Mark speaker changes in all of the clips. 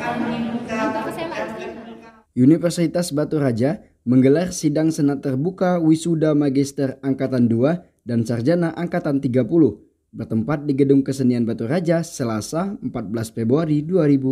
Speaker 1: Universitas Batu Raja menggelar sidang senat terbuka wisuda Magister Angkatan 2 dan Sarjana Angkatan 30 bertempat di Gedung Kesenian Batu Raja Selasa 14 Februari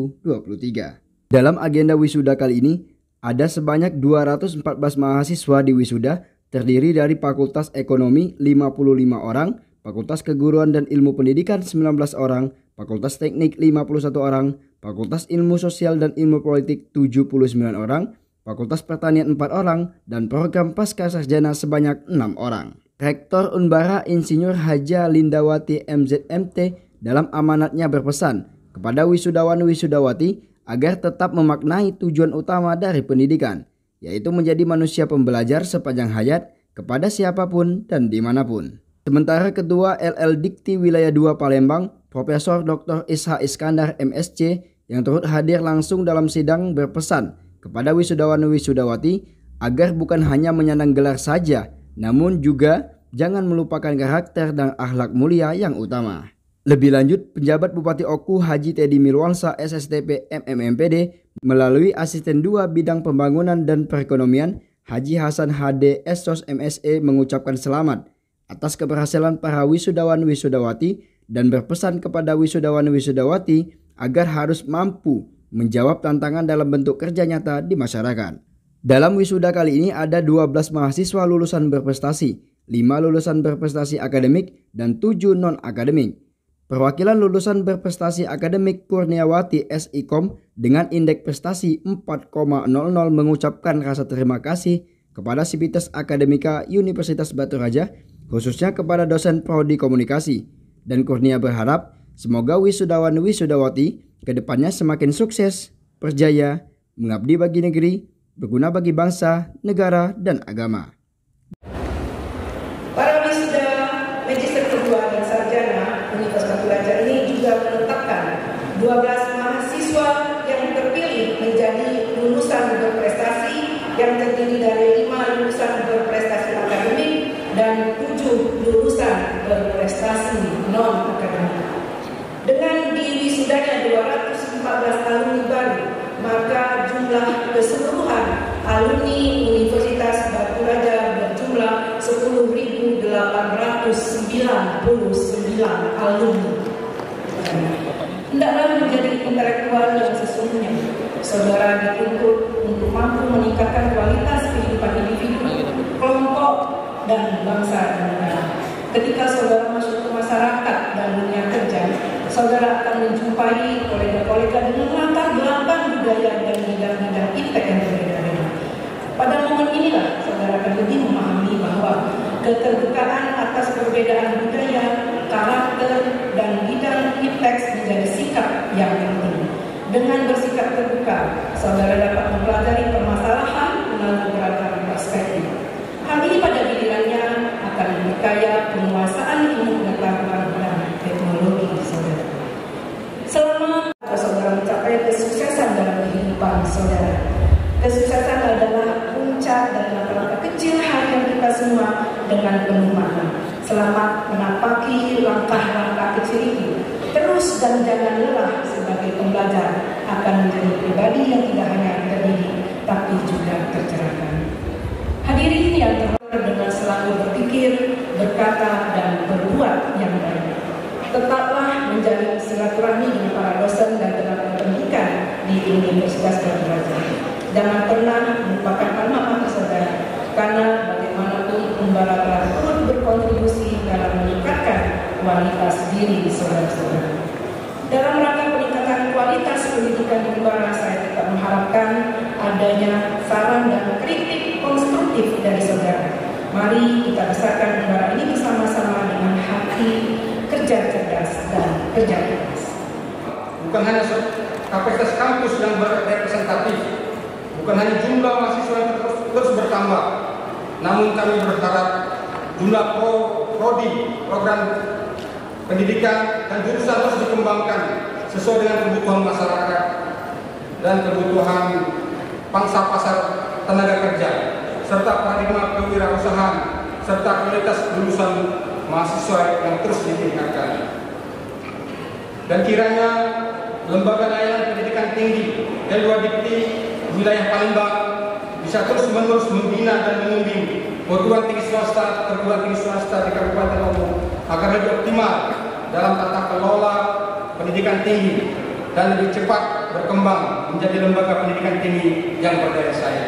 Speaker 1: 2023. Dalam agenda wisuda kali ini, ada sebanyak 214 mahasiswa di wisuda terdiri dari Fakultas Ekonomi 55 orang, Fakultas Keguruan dan Ilmu Pendidikan 19 orang, Fakultas Teknik 51 orang, Fakultas Ilmu Sosial dan Ilmu Politik 79 orang, Fakultas Pertanian 4 orang, dan program Pasca Sarjana sebanyak 6 orang. Rektor Unbara Insinyur Haja Lindawati MZMT dalam amanatnya berpesan kepada wisudawan-wisudawati agar tetap memaknai tujuan utama dari pendidikan, yaitu menjadi manusia pembelajar sepanjang hayat kepada siapapun dan dimanapun. Sementara Ketua LL Dikti Wilayah 2 Palembang, Profesor Dr. Isha Iskandar MSc, yang turut hadir langsung dalam sidang berpesan kepada wisudawan-wisudawati agar bukan hanya menyandang gelar saja, namun juga jangan melupakan karakter dan akhlak mulia yang utama. Lebih lanjut, penjabat Bupati Oku Haji Teddy Mirwansa SSTP MMMPD melalui Asisten 2 Bidang Pembangunan dan Perekonomian Haji Hasan HD Esos MSE mengucapkan selamat atas keberhasilan para wisudawan-wisudawati dan berpesan kepada wisudawan-wisudawati agar harus mampu menjawab tantangan dalam bentuk kerja nyata di masyarakat. Dalam wisuda kali ini ada 12 mahasiswa lulusan berprestasi, 5 lulusan berprestasi akademik, dan 7 non-akademik. Perwakilan lulusan berprestasi akademik Kurniawati SIKOM dengan indeks prestasi 4,00 mengucapkan rasa terima kasih kepada Sivitas Akademika Universitas Batu Raja, khususnya kepada dosen Prodi Komunikasi. Dan Kurnia berharap semoga wisudawan-wisudawati kedepannya semakin sukses, berjaya, mengabdi bagi negeri, berguna bagi bangsa, negara, dan agama.
Speaker 2: Para wisuda Magister kedua dan Sarjana Universitas Batu Raja ini juga menetapkan 12 mahasiswa yang terpilih menjadi lulusan berprestasi yang terdiri dari 5 lulusan berprestasi akademik dan 7 lulusan berprestasi non-akademik. Dengan diwisudanya 214 alumni baru, maka jumlah keseluruhan alumni Universitas Batu Raja berjumlah 10.899 alumni. Hendaklah menjadi intelektual yang sesungguhnya. Saudara dituntut untuk mampu meningkatkan kualitas kehidupan individu, kelompok, dan bangsa dan negara. Ketika saudara masuk ke masyarakat dan dunia kerja, saudara akan menjumpai kolega-kolega dengan latar belakang budaya dan bidang-bidang iptek yang berbeda-beda. Pada momen inilah saudara akan lebih memahami bahwa keterbukaan atas perbedaan budaya, karakter, dan bidang iptek menjadi sikap yang penting. Dengan bersikap terbuka, saudara dapat mempelajari permasalahan melalui beragam perspektif. Hal ini pada gilirannya akan memperkaya penguasaan ilmu pengetahuan dan teknologi saudara. Selama saudara mencapai kesuksesan dalam kehidupan saudara, kesuksesan adalah puncak dan langkah-langkah kecil harian kita semua dengan penuh makna. Selamat menapaki langkah-langkah kecil itu. Terus dan jangan lelah sebagai pembelajar akan menjadi pribadi yang tidak hanya terdidik tapi juga tercerahkan. Hadirin yang terhormat, dengan selalu berpikir, berkata, dan berbuat yang baik. Tetaplah menjalin silaturahmi dengan para dosen dan tenaga pendidikan di Universitas Batu Raja. Jangan pernah melupakan alma mater saudara, karena bagaimanapun Unbara telah turut berkontribusi dalam meningkatkan kualitas diri saudara-saudara. Dalam rangka peningkatan kualitas pendidikan di Unbara, saya tetap mengharapkan adanya saran dan kritik konstruktif dari saudara. Mari kita besarkan Unbara ini bersama-sama dengan hati kerja cerdas dan kerja keras.
Speaker 3: Bukan hanya kapasitas kampus yang berrepresentatif, bukan hanya jumlah mahasiswa yang terus bertambah, namun kami berharap jumlah prodi, program pendidikan dan jurusan harus dikembangkan sesuai dengan kebutuhan masyarakat dan kebutuhan pangsa pasar tenaga kerja, serta paradigma kewirausahaan, serta kualitas lulusan mahasiswa yang terus ditingkatkan. Dan kiranya lembaga layanan pendidikan tinggi kedua dikti wilayah Palembang bisa terus-menerus membina dan membimbing perguruan tinggi swasta di Kabupaten Lombok agar lebih optimal dalam tata kelola pendidikan tinggi dan lebih cepat berkembang menjadi lembaga pendidikan tinggi yang berdaya saing.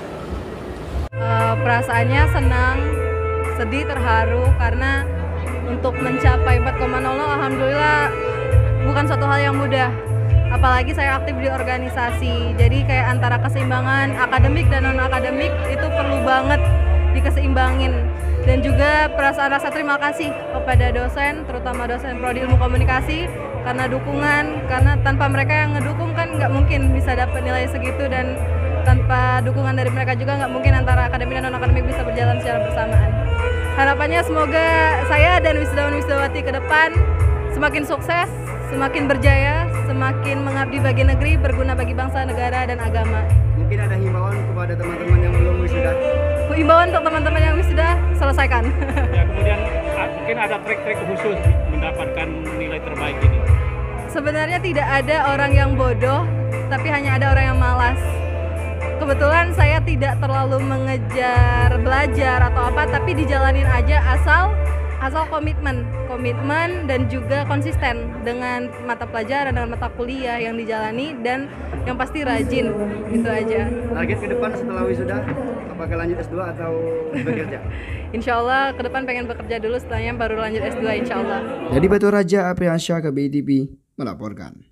Speaker 4: Perasaannya senang, sedih, terharu karena untuk mencapai 4,00 alhamdulillah bukan suatu hal yang mudah. Apalagi saya aktif di organisasi, jadi kayak antara keseimbangan akademik dan non-akademik itu perlu banget dikeseimbangin. Dan juga perasaan rasa terima kasih kepada dosen, terutama dosen Prodi Ilmu Komunikasi karena dukungan, karena tanpa mereka yang ngedukung kan nggak mungkin bisa dapat nilai segitu, dan tanpa dukungan dari mereka juga nggak mungkin antara akademik dan non-akademik bisa berjalan secara bersamaan. Harapannya semoga saya dan wisudawan-wisudawati ke depan semakin sukses, semakin berjaya, semakin mengabdi bagi negeri, berguna bagi bangsa, negara, dan agama.
Speaker 1: Mungkin ada himbauan kepada teman-teman yang belum wisuda?
Speaker 4: Himbauan untuk teman-teman yang wisuda, selesaikan.
Speaker 5: Ya, kemudian mungkin ada trik-trik khusus mendapatkan nilai terbaik ini.
Speaker 4: Sebenarnya tidak ada orang yang bodoh, tapi hanya ada orang yang malas. Kebetulan saya tidak terlalu mengejar belajar atau apa, tapi dijalanin aja asal komitmen dan juga konsisten dengan mata pelajaran, dengan mata kuliah yang dijalani, dan yang pasti rajin, itu aja.
Speaker 1: Target ke depan setelah wisuda, apakah lanjut S2 atau bekerja?
Speaker 4: Insya Allah ke depan pengen bekerja dulu, setelahnya baru lanjut S2 insya Allah.
Speaker 1: Dari Batu Raja, Apriansyah, KBI TV melaporkan.